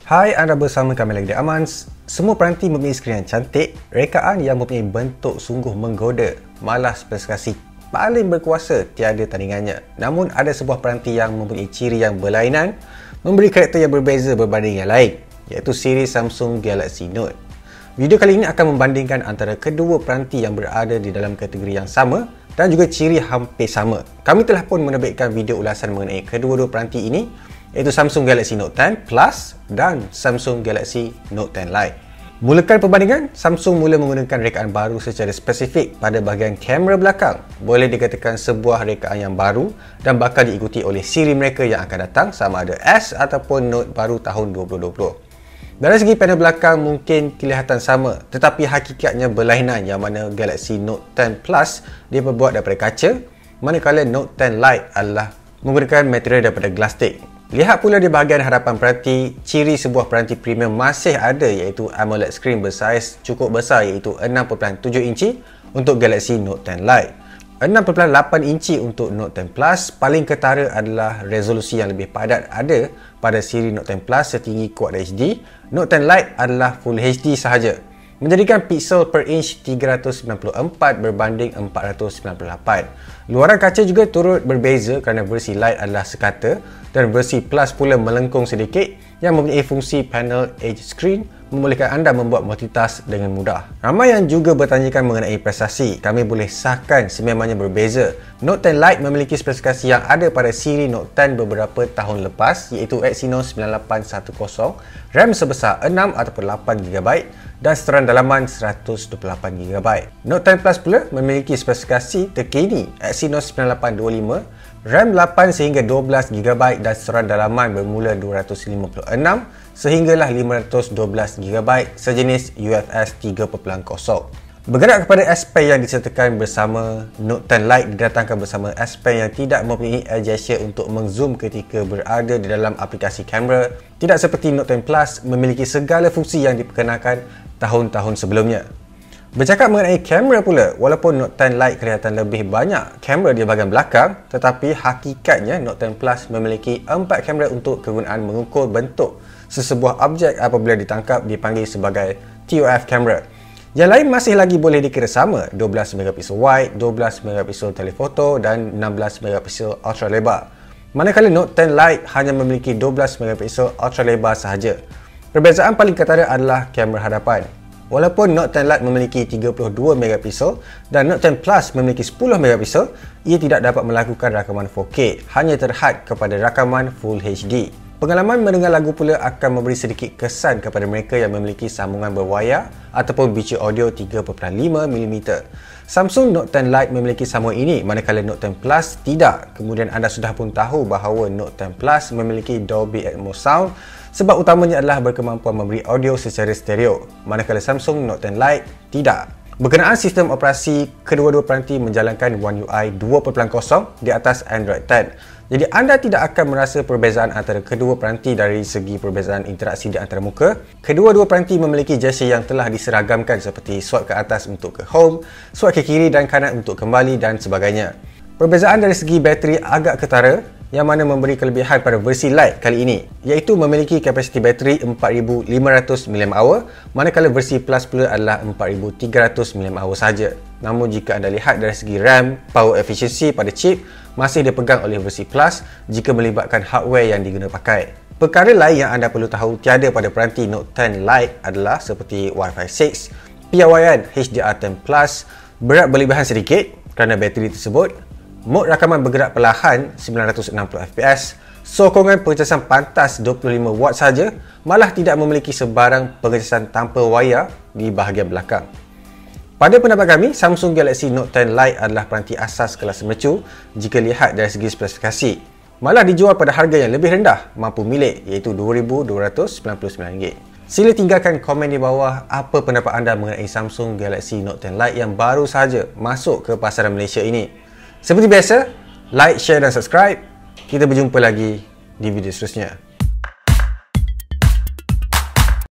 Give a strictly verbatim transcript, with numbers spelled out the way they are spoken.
Hai, anda bersama kami lagi di Amans. Semua peranti mempunyai skrin yang cantik, rekaan yang mempunyai bentuk sungguh menggoda, malah spesifikasi paling berkuasa tiada tandingannya. Namun ada sebuah peranti yang mempunyai ciri yang berlainan, memberi karakter yang berbeza berbanding yang lain, iaitu siri Samsung Galaxy Note. Video kali ini akan membandingkan antara kedua peranti yang berada di dalam kategori yang sama dan juga ciri hampir sama. Kami telah pun menerbitkan video ulasan mengenai kedua-dua peranti ini, iaitu Samsung Galaxy Note ten Plus dan Samsung Galaxy Note ten Lite. Mulakan perbandingan, Samsung mula menggunakan rekaan baru secara spesifik pada bahagian kamera belakang. Boleh dikatakan sebuah rekaan yang baru dan bakal diikuti oleh siri mereka yang akan datang sama ada S ataupun Note baru tahun dua ribu dua puluh. Dari segi panel belakang mungkin kelihatan sama, tetapi hakikatnya berlainan, yang mana Galaxy Note ten Plus dia berbuat daripada kaca, manakala Note ten Lite adalah menggunakan material daripada plastik. Lihat pula di bahagian hadapan peranti, ciri sebuah peranti premium masih ada, iaitu AMOLED screen bersaiz cukup besar, iaitu enam perpuluhan tujuh inci untuk Galaxy Note ten Lite. enam perpuluhan lapan inci untuk Note ten Plus. Paling ketara adalah resolusi yang lebih padat ada pada siri Note ten Plus setinggi Quad H D. Note ten Lite adalah Full H D sahaja, menjadikan pixel per inch tiga ratus sembilan puluh empat berbanding empat ratus sembilan puluh lapan. Luaran kaca juga turut berbeza kerana versi Lite adalah sekata dan versi Plus pula melengkung sedikit, yang mempunyai fungsi panel edge screen membolehkan anda membuat multitask dengan mudah. Ramai yang juga bertanyakan mengenai prestasi. Kami boleh sahkan sememangnya berbeza. Note ten Lite memiliki spesifikasi yang ada pada siri Note ten beberapa tahun lepas, iaitu Exynos sembilan lapan satu kosong, RAM sebesar enam ataupun lapan giga byte dan seteran dalaman seratus dua puluh lapan giga byte. Note ten Plus pula memiliki spesifikasi terkini Exynos sembilan lapan dua lima, RAM lapan sehingga dua belas giga byte dan seteran dalaman bermula dua ratus lima puluh enam sehinggalah lima ratus dua belas giga byte sejenis U F S tiga titik kosong. Bergerak kepada S Pen yang disertakan bersama, Note ten Lite didatangkan bersama S Pen yang tidak mempunyai air gesture untuk mengzoom ketika berada di dalam aplikasi kamera. Tidak seperti Note ten Plus memiliki segala fungsi yang diperkenalkan tahun-tahun sebelumnya. Bercakap mengenai kamera pula, walaupun Note ten Lite kelihatan lebih banyak kamera di bahagian belakang, tetapi hakikatnya Note ten Plus memiliki empat kamera untuk kegunaan mengukur bentuk sesebuah objek apabila ditangkap dipanggil sebagai T O F camera. Yang lain masih lagi boleh dikira sama, dua belas megapiksel wide, dua belas megapiksel telefoto dan enam belas megapiksel ultra lebar. Manakala Note ten Lite hanya memiliki dua belas megapiksel ultra lebar sahaja. Perbezaan paling ketara adalah kamera hadapan. Walaupun Note ten Lite memiliki tiga puluh dua megapiksel dan Note ten Plus memiliki sepuluh megapiksel, ia tidak dapat melakukan rakaman four K, hanya terhad kepada rakaman Full H D. Pengalaman mendengar lagu pula akan memberi sedikit kesan kepada mereka yang memiliki sambungan berwayar ataupun bicu audio tiga perpuluhan lima milimeter. Samsung Note ten Lite memiliki sambungan ini, manakala Note ten Plus tidak. Kemudian anda sudah pun tahu bahawa Note ten Plus memiliki Dolby Atmos sound, sebab utamanya adalah berkemampuan memberi audio secara stereo, manakala Samsung Note ten Lite tidak. Berkenaan sistem operasi, kedua-dua peranti menjalankan One U I dua titik kosong di atas Android ten. Jadi anda tidak akan merasa perbezaan antara kedua peranti dari segi perbezaan interaksi di antara muka. Kedua-dua peranti memiliki gesture yang telah diseragamkan seperti swipe ke atas untuk ke home, swipe ke kiri dan kanan untuk kembali dan sebagainya. Perbezaan dari segi bateri agak ketara, yang mana memberi kelebihan pada versi Lite kali ini, iaitu memiliki kapasiti bateri empat ribu lima ratus miliampere hour, manakala versi Plus pula adalah empat ribu tiga ratus miliampere hour saja. Namun jika anda lihat dari segi RAM, power efficiency pada chip masih dipegang oleh versi Plus jika melibatkan hardware yang diguna pakai. Perkara lain yang anda perlu tahu tiada pada peranti Note ten Lite adalah seperti Wi-Fi six, piawaian H D R ten plus, berat berlebihan sedikit kerana bateri tersebut, mod rakaman bergerak perlahan sembilan ratus enam puluh F P S, sokongan pengecasan pantas dua puluh lima watt saja, malah tidak memiliki sebarang pengecasan tanpa wayar di bahagian belakang. Pada pendapat kami, Samsung Galaxy Note ten Lite adalah peranti asas kelas mercu jika lihat dari segi spesifikasi. Malah dijual pada harga yang lebih rendah mampu milik, iaitu dua ribu dua ratus sembilan puluh sembilan ringgit. Sila tinggalkan komen di bawah apa pendapat anda mengenai Samsung Galaxy Note ten Lite yang baru sahaja masuk ke pasaran Malaysia ini. Seperti biasa, like, share dan subscribe. Kita berjumpa lagi di video seterusnya.